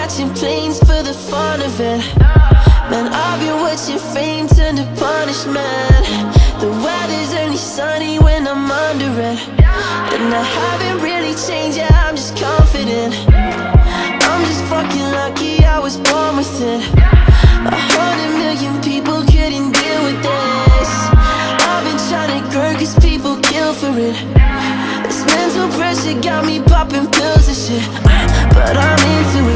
catching planes for the fun of it. Man, I've been watching fame turn to punishment. The weather's only sunny when I'm under it, and I haven't really changed, yeah, I'm just confident. I'm just fucking lucky I was born with it. 100 million people couldn't deal with this. I've been trying to grow cause people kill for it. This mental pressure got me popping pills and shit, but I'm into it.